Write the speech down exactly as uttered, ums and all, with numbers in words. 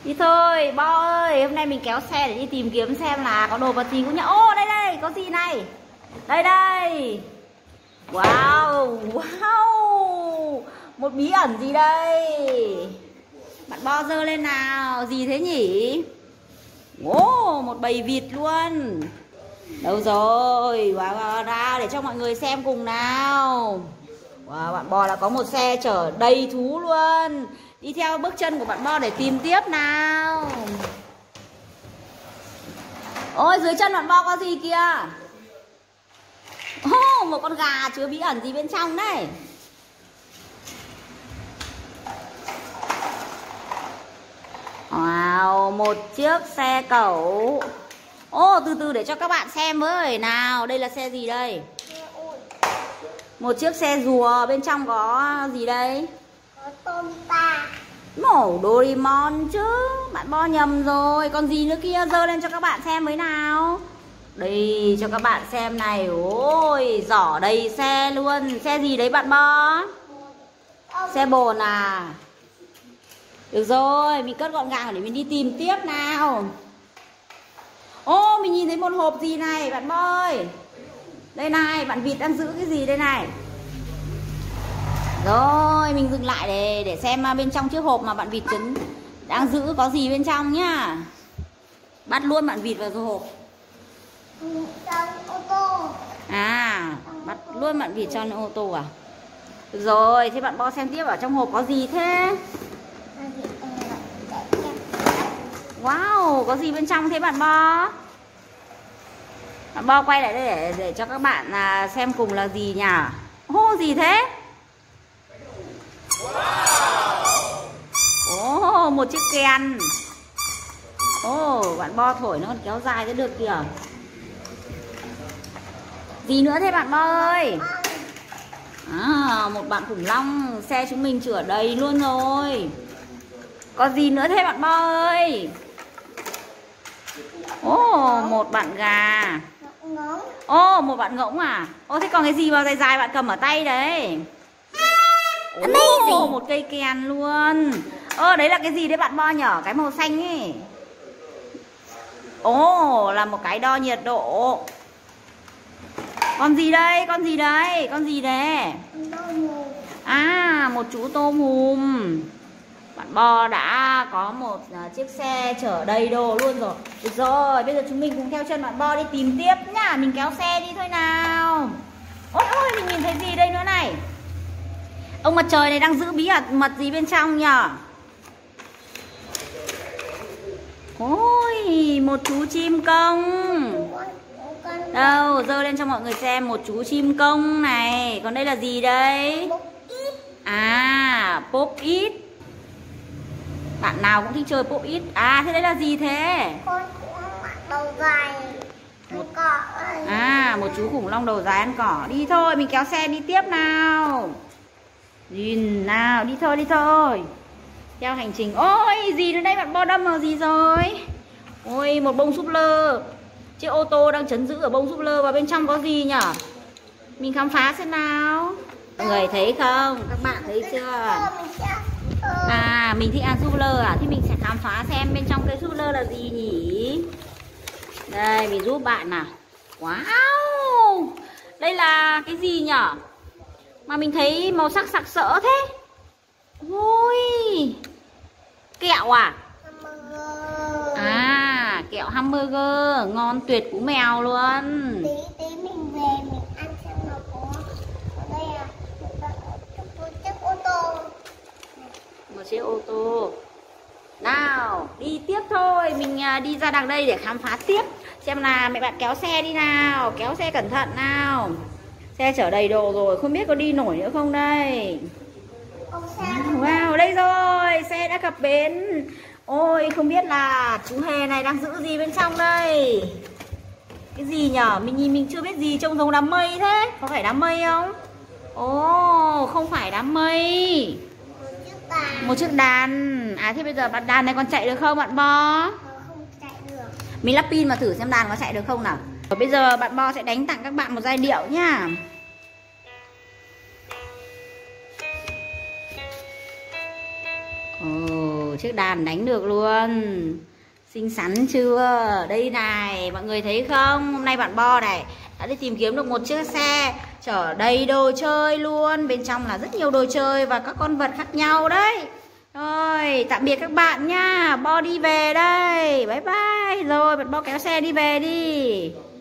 Đi thôi, Bo ơi, hôm nay mình kéo xe để đi tìm kiếm xem là có đồ vật gì cũng nhá. Ô, đây đây, có gì này? Đây đây. Wow, wow. Một bí ẩn gì đây? Bạn Bo giơ lên nào, gì thế nhỉ? Ồ, một bầy vịt luôn. Đâu rồi? Wow, wow, ra để cho mọi người xem cùng nào. Wow, bạn Bo là có một xe chở đầy thú luôn. Đi theo bước chân của bạn Bo để tìm tiếp nào. Ôi, dưới chân bạn Bo có gì kìa? Oh, một con gà chứa bí ẩn gì bên trong đấy. Wow, một chiếc xe cẩu. Ô, oh, từ từ để cho các bạn xem với. Nào, đây là xe gì đây? Một chiếc xe rùa, bên trong có gì đây? Có Tomita. Mổ Doraemon chứ. Bạn Bo nhầm rồi. Còn gì nữa kia, giơ lên cho các bạn xem với nào. Đây, cho các bạn xem này. Ôi, giỏ đầy xe luôn. Xe gì đấy bạn Bo? Xe bồn à? Được rồi, mình cất gọn gàng để mình đi tìm tiếp nào. Ô, mình nhìn thấy một hộp gì này bạn Bo ơi. Đây này, bạn vịt đang giữ cái gì đây này? Rồi, mình dừng lại để để xem bên trong chiếc hộp mà bạn vịt trứng đang giữ có gì bên trong nhá. Bắt luôn bạn vịt vào rồi hộp. Trong ô tô. À, bắt luôn bạn vịt trong ô tô à? Được rồi, thế bạn Bo xem tiếp ở trong hộp có gì thế? Wow, có gì bên trong thế bạn Bo? Bạn Bo quay lại đây để, để cho các bạn à, xem cùng là gì nhỉ? Ô, gì thế? Ồ, một chiếc kèn. Ồ, bạn Bo thổi nó còn kéo dài tới được kìa. Gì nữa thế bạn Bo ơi? À, một bạn khủng long. Xe chúng mình chở đầy luôn rồi. Có gì nữa thế bạn Bo ơi? Ồ, một bạn gà. Ô, một bạn ngỗng à? Ô, thế còn cái gì mà dài dài bạn cầm ở tay đấy? Ồ, một cây kèn luôn. Ơ, đấy là cái gì đấy bạn Bo nhở? Cái màu xanh ấy. Ồ, là một cái đo nhiệt độ. Con gì đây? Con gì đây? Con gì đấy? À, một chú tôm hùm. Bạn Bo đã có một chiếc xe chở đầy đồ luôn rồi. Được rồi, bây giờ chúng mình cùng theo chân bạn Bo đi tìm tiếp nhá. Mình kéo xe đi thôi nào. Ôi ôi, mình nhìn thấy gì đây nữa này? Ông mặt trời này đang giữ bí mật gì bên trong nhở? Ôi, một chú chim công. Đâu, giơ lên cho mọi người xem một chú chim công này. Còn đây là gì đây? À, Pop It. Bạn nào cũng thích chơi Pop It. À, thế đấy là gì thế? Con đầu dài ăn cỏ. À, một chú khủng long đầu dài ăn cỏ. Đi thôi, mình kéo xe đi tiếp nào. Nhìn nào, đi thôi, đi thôi. Theo hành trình. Ôi, gì nữa đây bạn Bo đâm vào gì rồi? Ôi, một bông súp lơ. Chiếc ô tô đang chấn giữ ở bông súp lơ. Và bên trong có gì nhở? Mình khám phá xem nào. Mọi người thấy không? Các bạn thấy chưa? À, mình thích ăn súp lơ à? Thì mình sẽ khám phá xem bên trong cái súp lơ là gì nhỉ? Đây, mình giúp bạn nào. Wow, đây là cái gì nhở? Mà mình thấy màu sắc sặc sỡ thế. Ôi, kẹo à? À, kẹo hamburger. Ngon tuyệt cú mèo luôn. Tí tí mình về mình ăn xem nó có. Ở đây à, một chiếc ô tô. Một chiếc ô tô. Nào, đi tiếp thôi. Mình đi ra đằng đây để khám phá tiếp. Xem là mẹ bạn kéo xe đi nào. Kéo xe cẩn thận nào. Xe chở đầy đồ rồi, không biết có đi nổi nữa không đây. Wow, đây rồi, xe đã cập bến. Ôi, không biết là chú hề này đang giữ gì bên trong đây. Cái gì nhở? Mình nhìn mình chưa biết gì, trông giống đám mây thế. Có phải đám mây không? Ồ, không phải đám mây. Một chiếc đàn. À, thế bây giờ bạn đàn này còn chạy được không bạn Bo? Không chạy được. Mình lắp pin mà thử xem đàn có chạy được không nào. Và bây giờ bạn Bo sẽ đánh tặng các bạn một giai điệu nhá. Ồ, Wow, chiếc đàn đánh được luôn. Xinh xắn chưa? Đây này, mọi người thấy không? Hôm nay bạn Bo này đã đi tìm kiếm được một chiếc xe chở đầy đồ chơi luôn. Bên trong là rất nhiều đồ chơi và các con vật khác nhau đấy. Rồi, tạm biệt các bạn nha. Bo đi về đây. Bye bye. Rồi, bạn Bo kéo xe đi về đi.